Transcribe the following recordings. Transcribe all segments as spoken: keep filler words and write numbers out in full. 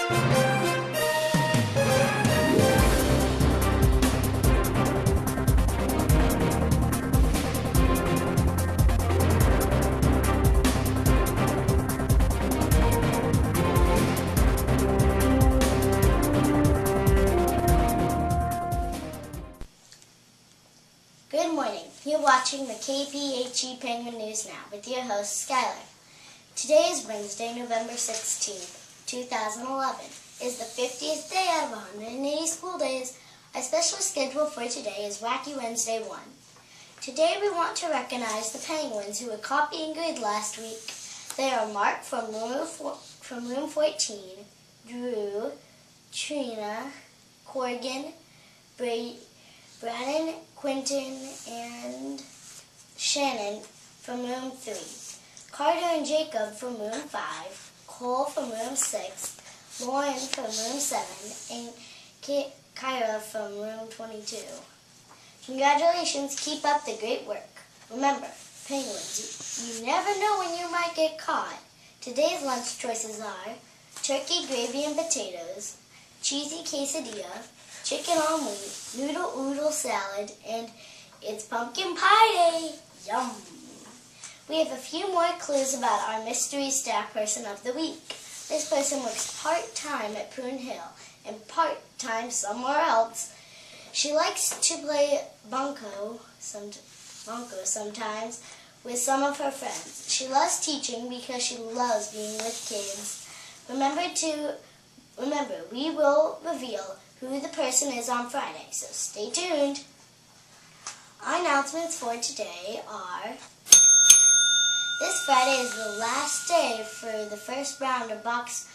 Good morning. You're watching the K P H E Penguin News Now with your host, Skylar. Today is Wednesday, November sixteenth, two thousand eleven. It's the fiftieth day out of one hundred eighty school days. Our special schedule for today is Wacky Wednesday one. Today we want to recognize the penguins who were copying grade last week. They are Mark from room, four, from room fourteen, Drew, Trina, Corgan, Brady, Brannon, Quentin, and Shannon from room three, Carter and Jacob from room five, Cole from room six, Lauren from room seven, and Ki Kyra from room twenty-two. Congratulations, keep up the great work. Remember, penguins, you never know when you might get caught. Today's lunch choices are turkey, gravy, and potatoes, cheesy quesadilla, chicken on wheat, noodle oodle salad, and it's pumpkin pie day. Yum! We have a few more clues about our mystery staff person of the week. This person works part-time at Poon Hill and part-time somewhere else. She likes to play bunco, some, bunco sometimes with some of her friends. She loves teaching because she loves being with kids. Remember to, remember, we will reveal who the person is on Friday, so stay tuned. Our announcements for today are: this Friday is the last day for the first round of box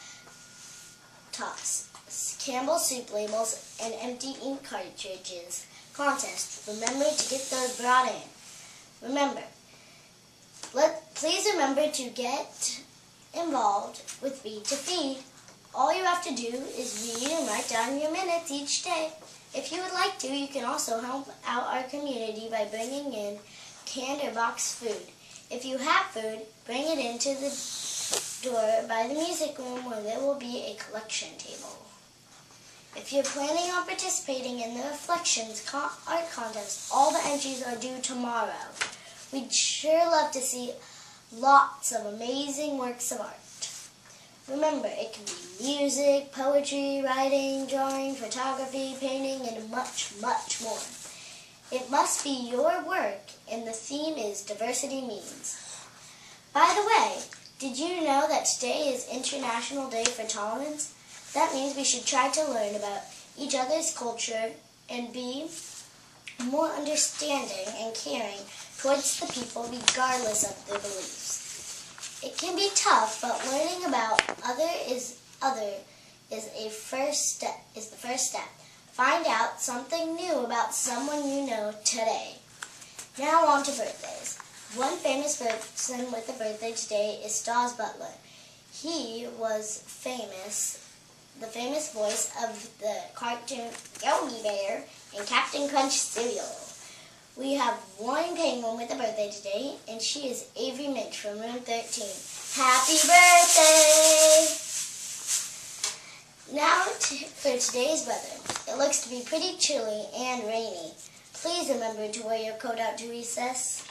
toss, Campbell soup labels, and empty ink cartridges contest. Remember to get those brought in. Remember, let, please remember to get involved with Feed to Feed. All you have to do is read and write down your minutes each day. If you would like to, you can also help out our community by bringing in canned or boxed food. If you have food, bring it into the door by the music room where there will be a collection table. If you're planning on participating in the Reflections Art Contest, all the entries are due tomorrow. We'd sure love to see lots of amazing works of art. Remember, it can be music, poetry, writing, drawing, photography, painting, and much, much more. It must be your work, and the theme is Diversity Means. By the way, did you know that today is International Day for Tolerance? That means we should try to learn about each other's culture and be more understanding and caring towards the people regardless of their beliefs. It can be tough, but learning about other is other is a first step. Is the first step. Find out something new about someone you know today. Now on to birthdays. One famous person with a birthday today is Stas Butler. He was famous, the famous voice of the cartoon Yogi Bear and Captain Crunch cereal. We have one penguin with a birthday today, and she is Avery Minch from room thirteen. Happy birthday! Now for today's weather. It looks to be pretty chilly and rainy. Please remember to wear your coat out to recess.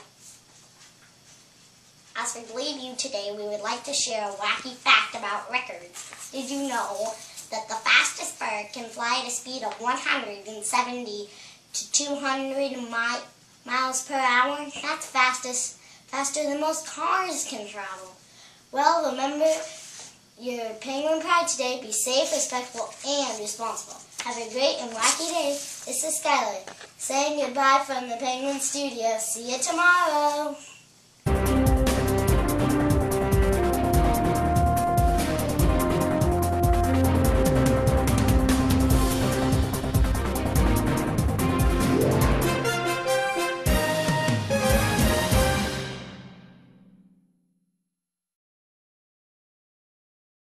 As we leave you today, we would like to share a wacky fact about records. Did you know that the fastest bird can fly at a speed of one hundred seventy to two hundred miles? miles per hour? That's fastest, faster than most cars can travel. Well, remember your penguin pride today. Be safe, respectful, and responsible. Have a great and wacky day. This is Skylar saying goodbye from the Penguin Studio. See you tomorrow.